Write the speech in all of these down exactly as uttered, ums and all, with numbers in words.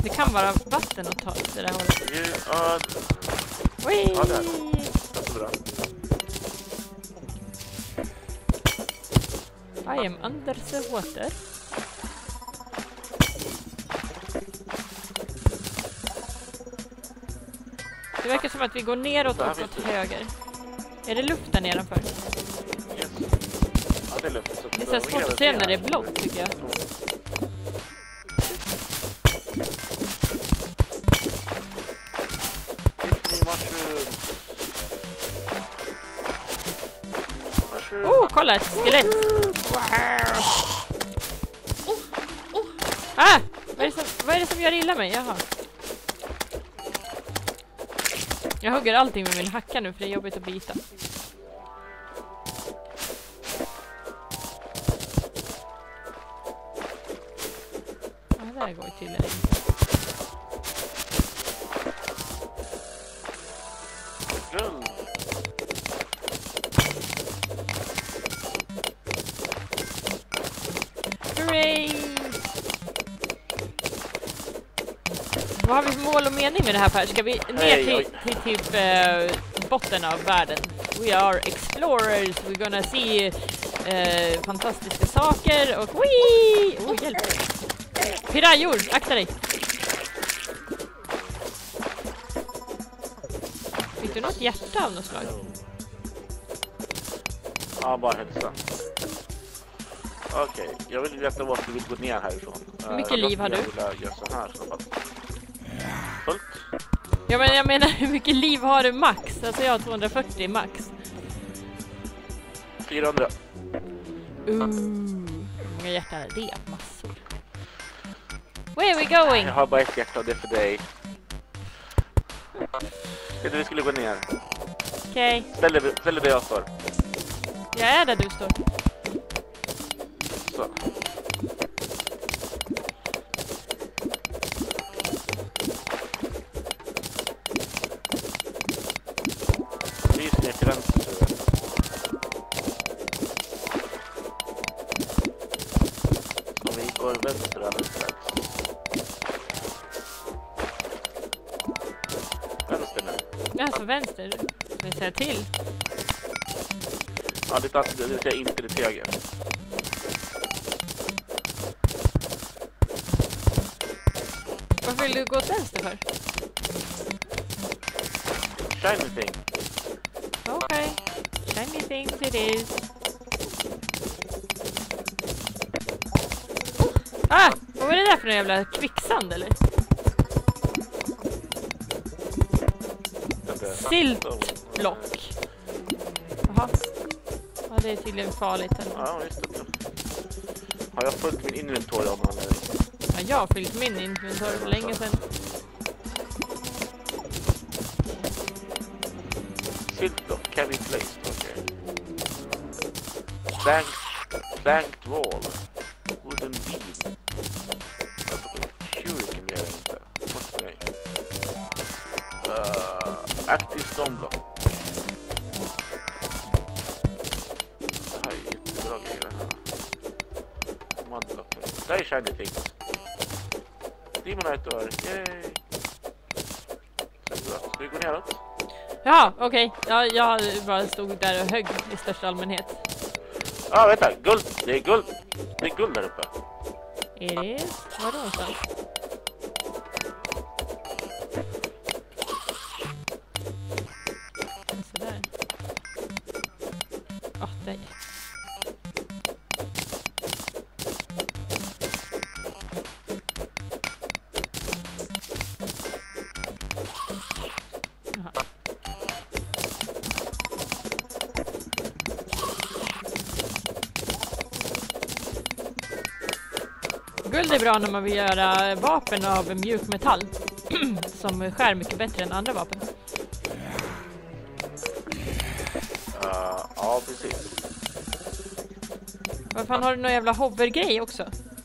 Det kan vara vatten att ta det där hållet. Ja, Wee! ja, det är det. Bra. I am under the water. Det verkar som att vi går neråt och åt höger. Är det luft där nedanför? Yes. Ja, det är luft. Det är så svårt att se när det är blått, tycker jag. Oh, kolla, ett skelett! Wow. Ah! Vad är, det som, vad är det som gör illa mig? Jaha. Jag hugger allting med min hacka nu för det är jobbigt att bita. Ja, det där går ju tydligen inte. Guld! Hooray! Vad har vi för mål och mening med det här, Per? Ska vi ner Hey, till, till typ eh, botten av världen? We are explorers, we're gonna see eh, fantastiska saker och wii! Oh, hjälp! Pirajor, akta dig! Fick du något hjärta av något slag? Ja, bara hälsa. Okej, okay. Jag vill veta vart du vill gå ner härifrån. Hur mycket uh, liv har du? Jag vill göra så här, så fullt. Ja, men jag menar, hur mycket liv har du max? Alltså jag har tvåhundrafyrtio max. fyrahundra. Uh, hur många hjärtan är det? Massor. Where are we going? Jag har bara ett hjärta och det är för dig. Jag vi skulle gå ner. Okej. Okay. Ställ dig ställ där jag står. Jag är där du står. Så. Vis ner till vänster. Så vi går vänster alldeles strax. Vänster nu. Alltså vänster. Ska jag säga till? Ja, det är det säger inte det höger. Varför vill du gå åt vänster för? Shiny thing. Okej. Okay. Shiny things it is. Ah! Vad var det där för en jävla kvicksand eller? Siltblock. Jaha. Ja, det är tydligen farligt. Eller? Ja, just det. Har jag följt min inventory om han eller? Ja, jag har fyllt min inventory för länge sedan. Siltblock, can be placed, okej. Okay. Planked, planked wall. Wooden beam. Alltså, shuriken blir jag inte. What's det? Uh, active stone block. Det här är jättebra grejer här. Mudblock. Det här är shiny things. Demonite door, yay! Ska vi gå neråt? Ja, okej. Okay. Ja, jag bara stod där och högg i största allmänhet. Ja, ah, vänta. Guld. Det är guld. Det är guld där uppe. Är det? Var någonstans? Sådär. Åh, oh, där. Guld är bra när man vill göra vapen av mjuk metall som skär mycket bättre än andra vapen. Uh, ja, precis. Vad fan, har du någon jävla hovergrej också?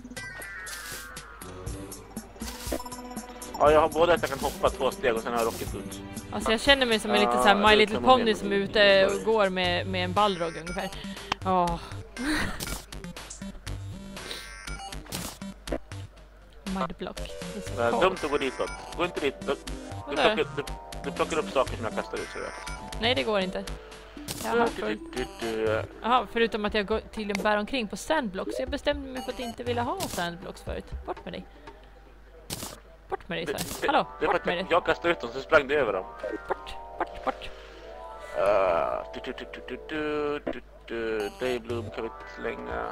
Ja, jag har både att jag kan hoppa två steg och sen har jag rocket ut. Alltså jag känner mig som en uh, lite så här My Little Pony som är ute och går med, med en Balrog ungefär. Åh. mudblock. Det är dumt att gå ditåt. Gå inte dit. Du, du, plockar, du, du plockar upp saker som jag kastar ut. Sådär. Nej, det går inte. Jag har fullt. Jaha, förutom att jag går till en bär omkring på sandblocks. Jag bestämde mig för att inte vilja ha sandblocks förut. Bort med dig. Bort med dig, det, så det, Hallå, det bort med dig. Jag kastade ut dem så sprang det över dem. Bort, bort, bort. Uh, du, du, du, du, du, du, du, Daybloom kan vi slänga.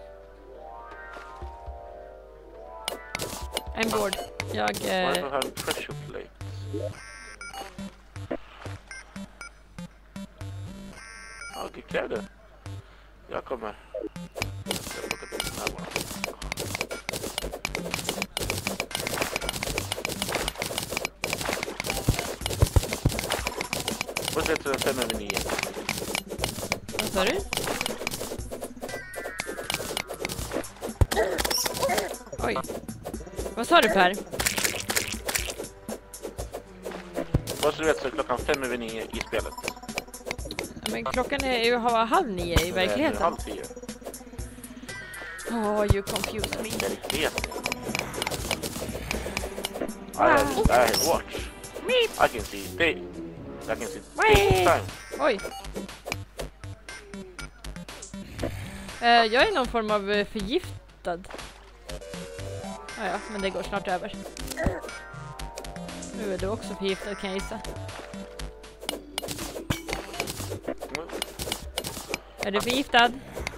I'm bored. Jag... Eh... Varför har en pressure plate? Ja, okej, kräv det. Jag kommer. Jag ska plocka till den här bara. Och så heter den fem över nio. Vad sa du? Oj. Vad sa du, Per? Vad så du vet så är klockan fem över nio i spelet. Men klockan är ju halv nio i verkligheten. Halv tio. Oh, you confuse me. Jag vet. I, I watch. I can see day. I can see time. Oj. Uh, jag är någon form av förgiftad. Ah, ja, men det går snart över. Nu är du också förgiftad, kan jag gissa. Mm. Är du förgiftad?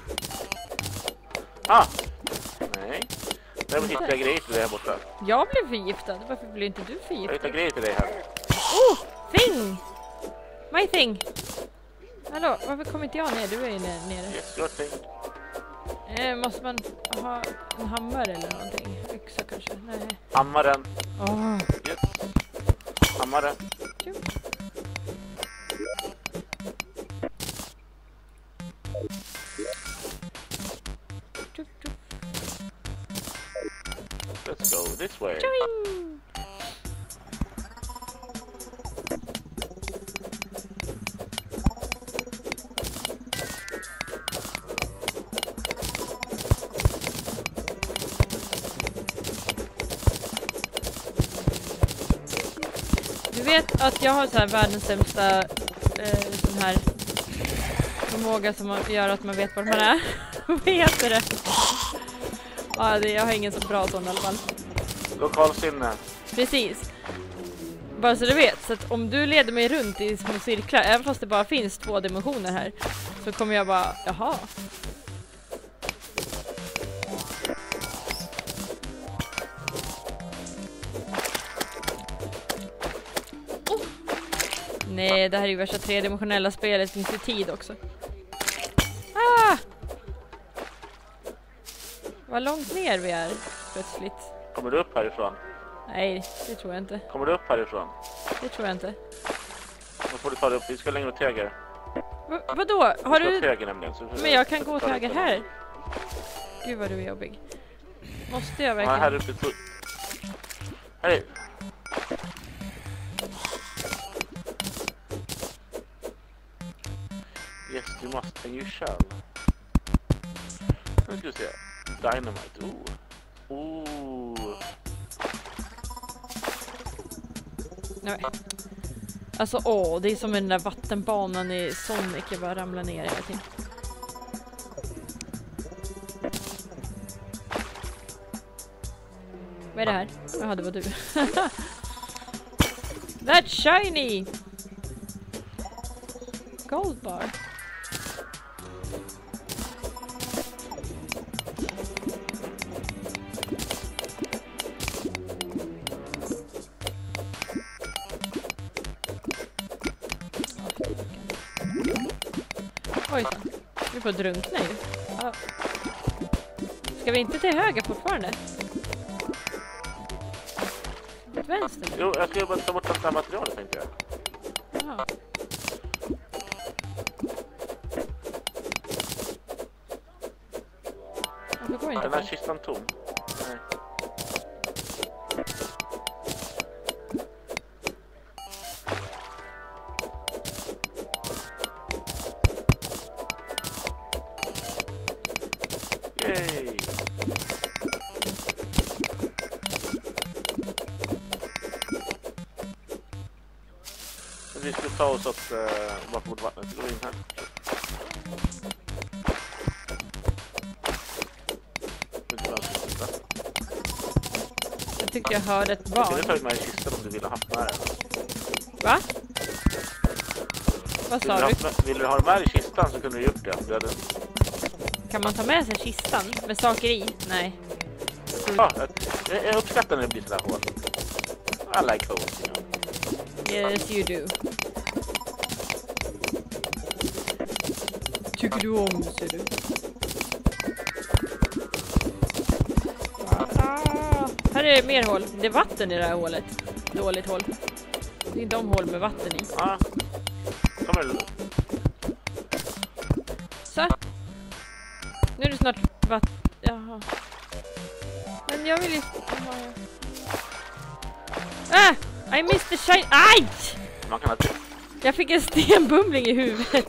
Ah! Nej. Däremot hittar jag grejer till dig här borta. Jag blev förgiftad. Varför blir inte du Jag förgiftad? hittar grejer till dig här. Oh! Thing! My thing! Hallå, varför kommer inte jag ner? Du är ju nere. Yes, your thing. Eh, måste man ha en hammare eller någonting? Yxa kanske? Nej. Hammaren. Åh! Yes. Hammaren. Tjup. Tjup, tjup. Let's go this way. Tjoing! Du vet att jag har så här världens sämsta eh, sån här förmåga som gör att man vet var man är. Vad heter det? Ja, det, jag har ingen så bra sån i alla fall. Lokalsinne. Precis. Bara så du vet, så att om du leder mig runt i små cirklar, även fast det bara finns två dimensioner här, så kommer jag bara, jaha. Nej, det här är ju värsta tredimensionella spelet, finns ju tid också. Ah! Vad långt ner vi är, plötsligt. Kommer du upp härifrån? Nej, det tror jag inte. Kommer du upp härifrån? Det tror jag inte. Då får du ta dig upp. Vi ska längre åt höger. Va, vadå? Har du... Höger, nämligen, så Men jag kan gå åt höger här. Gud vad du är jobbig. Måste jag verkligen... Ja, här uppe. To... Hej! Yes, you must and you shall. Nu ska vi se. Dynamite. Oh. Oh. Nej. Alltså åh, det är som den där vattenbanan i Sonic. Jag bara ramlar ner hela tiden. Vad är det här? Jaha, det var du. That's shiny! Gold bar. Oj, vi får drunkna ju. Ja. Ska vi inte till höger fortfarande? Åt vänster? Jo, jag ska bara ta bort det här materialet, tänkte jag. Jaha. Varför går inte Den här på? kistan tom. Nej. Yay! vi skulle ta oss åt uh, bort mot vattnet. Gå in här. Jag tyckte jag hörde ett barn. Jag skulle ta med i kistan om du ville ha med den. Va? Vad sa vill du? Ha, vill du ha med i kistan så kunde du gjort det. Du hade... Kan man ta med sig kistan med saker i? Nej. Ja, jag, jag uppskattar när det blir sådär hårt. I like those, you know. Yes, you do. Tycker du om det, ser du? Ah, här är det mer hål. Det är vatten i det här hålet. Dåligt hål. Det är inte de hål med vatten i. Ja. Kommer du? Så. Nu är det snart vatten. Jaha. Men jag vill ju... Ah! I missed the shine... Aj! Man kan ha det. Jag fick en stenbumling i huvudet.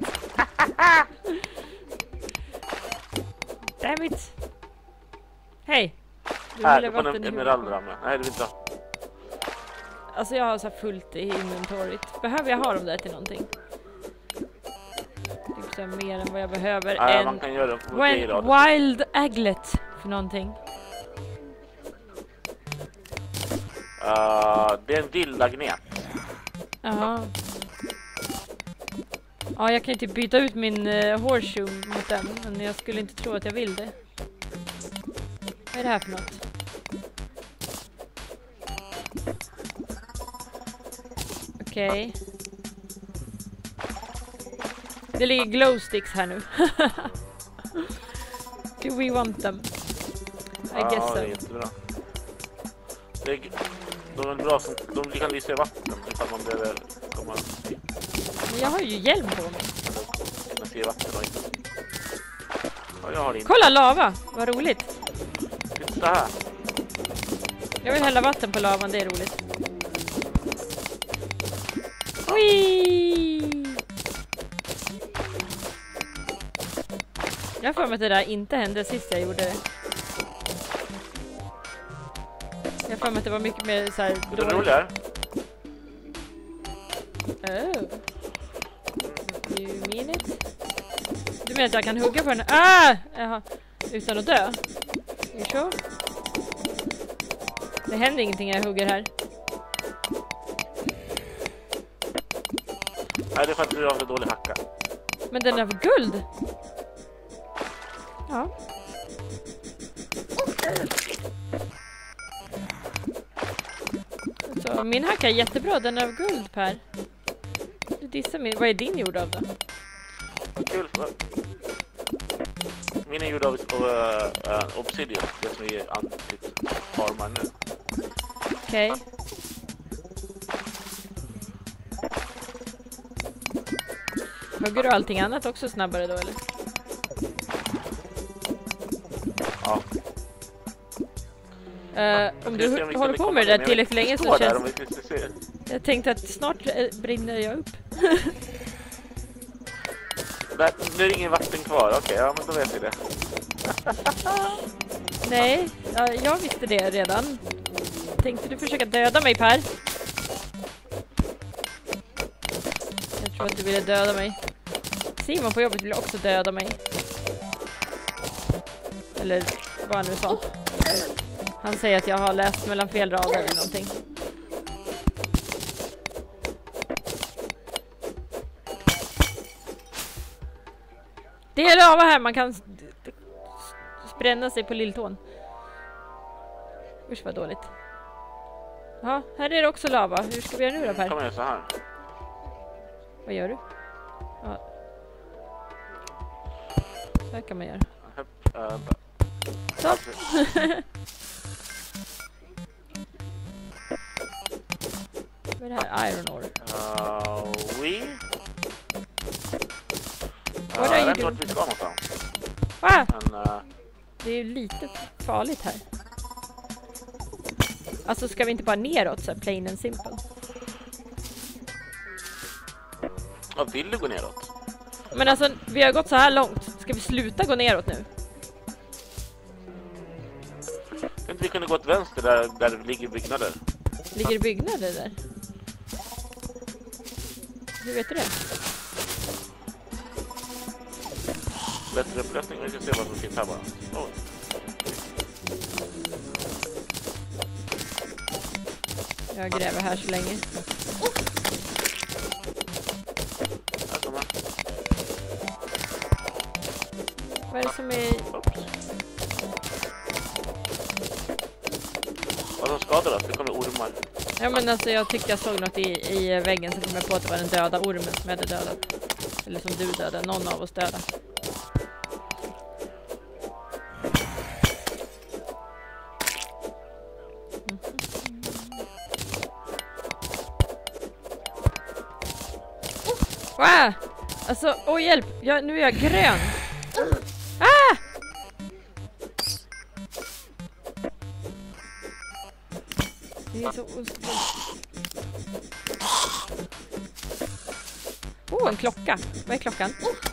Damn it. Hej. Du Här, ville du får vatten en i emerald huvudet. ramla. Nej, det vill inte ha. Alltså jag har så här fullt i inventoriet. Behöver jag ha dem där till någonting? Typ så här mer än vad jag behöver. Nej, en man kan göra det på When wild aglet för någonting. Uh, det är en villagnet. Ja. Ja, jag kan inte byta ut min uh, horseshoe mot den, men jag skulle inte tro att jag vill det. Vad är det här för något? Okej. Okay. Det ligger glow sticks här nu. Do we want them? I Ja, guess det är so. jättebra. Det är, de är bra som... De kan lysa i vatten ifall man behöver komma... Men jag har ju hjälm på mig. Man ser vatten och inte. Ja, jag har det inte. Kolla lava! Vad roligt. Titta här. Jag vill hälla vatten på lavan, det är roligt. Whee! Jag får med att det där inte hände sist jag gjorde det. Jag får med att det var mycket mer så här... Det är roligare. Oh. You mean it? Du menar att jag kan hugga på den? Ah! Jaha. Utan att dö? You sure? Det händer ingenting när jag hugger här. Nej, det är för att du har så dålig hacka. Men den är av guld. Ja. Så min hacka är jättebra, den är av guld, Per. Du dissar min. Vad är din gjord av då? Kul. Min är gjord av uh, uh, obsidian, det som är antikt-armar nu. Okej. Okay. Hugger du allting annat också snabbare då, eller? Ja. Uh, om du håller på med det där tillräckligt länge så känns... Jag tänkte att snart brinner jag upp. Där, nu är det ingen vatten kvar, okej, okay, ja men då vet vi det. Nej, ja, jag visste det redan. Tänkte du försöka döda mig, Per? Jag tror att du ville döda mig. Simon på jobbet ville också döda mig. Eller vad han nu sa. Han säger att jag har läst mellan fel rader eller någonting. Det är lava här, man kan bränna sig på lilltån. Usch vad dåligt. Ja, här är det också lava. Hur ska vi göra nu då, Per? Kan man göra så här? Vad gör du? Ja. Så här kan man göra. Så. Vad är det här? Iron ore. Uh, we? What uh, are you jag vet inte doing? vart vi ska någonstans. Va? Men, uh, Det är ju lite farligt här. Alltså ska vi inte bara neråt så här, plain and simple? vad vill du gå neråt? Men alltså, vi har gått så här långt. Ska vi sluta gå neråt nu? Kan inte vi kunna gå åt vänster där, där det ligger byggnader? Ligger det byggnader där? Hur vet du det? Bättre upplösning, vi ska se vad som finns här bara. Oh. Jag gräver här så länge. Här kommer. Vad är det som är... Oops. Vad som skadar då? Det kommer ormar. Ja men alltså jag tycker jag såg något i, i väggen så kom jag på att det var den döda ormen som jag hade dödat. Eller som du dödade, någon av oss döda. Wow! Alltså, åh hjälp! Jag, nu är jag grön! Ah! Det är så... Åh, oh, en klocka! Vad är klockan?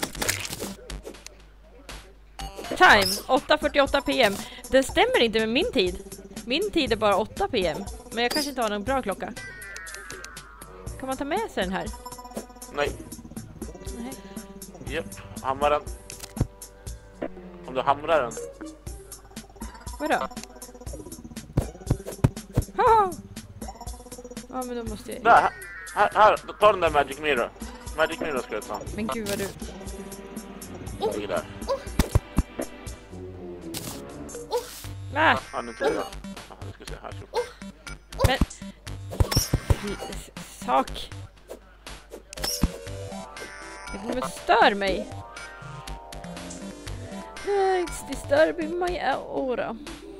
Time! åtta fyrtioåtta p m. Den stämmer inte med min tid. Min tid är bara åtta p m. Men jag kanske inte har någon bra klocka. Kan man ta med sig den här? Nej. Nej. Japp, hamra den. Om du hamrar den. Vadå? Haha! Ja, men då måste jag... Där, här, här, ta den där Magic Mirror. Magic Mirror ska jag ta. Men gud vad du... Den ligger där. Ah! Ja, nu tror jag. Ja, nu ska vi se, här ska Men... Sak! Det kommer stör mig. It's disturbing my aura.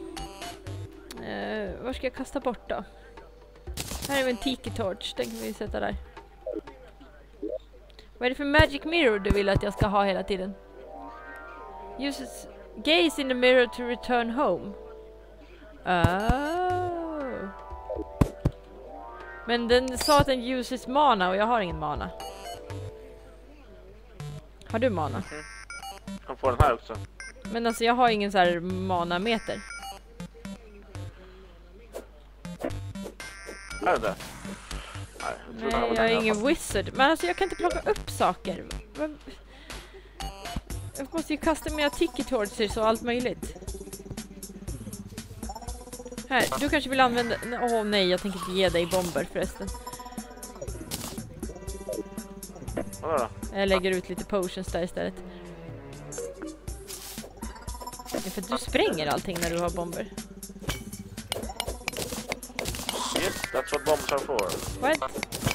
Uh, var ska jag kasta bort då? Här är en tiki torch. Den kan vi sätta där. Vad är det för magic mirror du vill att jag ska ha hela tiden? Uses gaze in the mirror to return home. Oh. Men den sa att den uses mana och jag har ingen mana. Har du mana? Mm. Jag kan få den här också. Men alltså jag har ingen så här mana-meter. Här är det. Nej, jag, tror Nej, jag är ingen wizard. Men alltså jag kan inte plocka upp saker. Jag måste ju kasta mina ticket torches och allt möjligt. Här, du kanske vill använda... Åh oh, nej, jag tänker inte ge dig bomber förresten. Vadå då? Jag lägger ut lite potions där istället. Ja, för att du spränger allting när du har bomber. Yes, that's what bombs are for. What?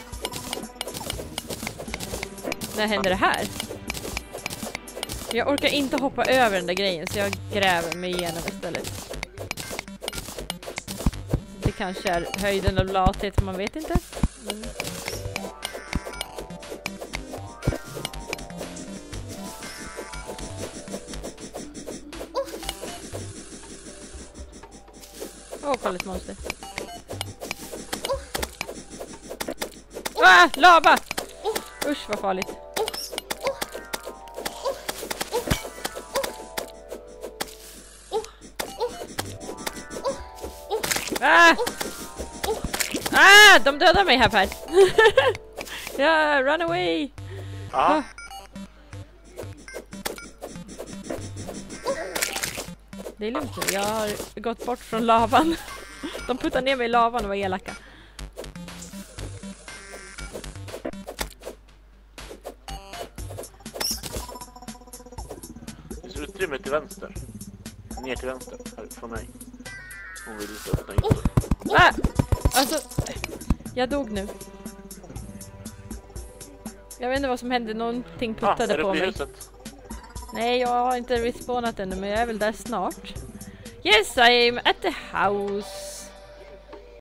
När händer det här? Jag orkar inte hoppa över den där grejen så jag gräver mig igenom istället. Det kanske är höjden av lathet, man vet inte. Mm. Åh, kolla ett monster. Ah, lava! Usch, vad farligt. Ah! Ah, de dödar mig här, Per. Ja, run away. Ja. Det är lugnt nu, jag har gått bort från lavan. De puttar ner mig i lavan och var elaka. Det ser utrymme till vänster. Ner till vänster, här från mig. Hon vill inte öppna in. Ah! Alltså, jag dog nu. Jag vet inte vad som hände, någonting puttade ah, på mig. Huset? Nej, jag har inte respawnat ännu, men jag är väl där snart. Yes, I'm at the house.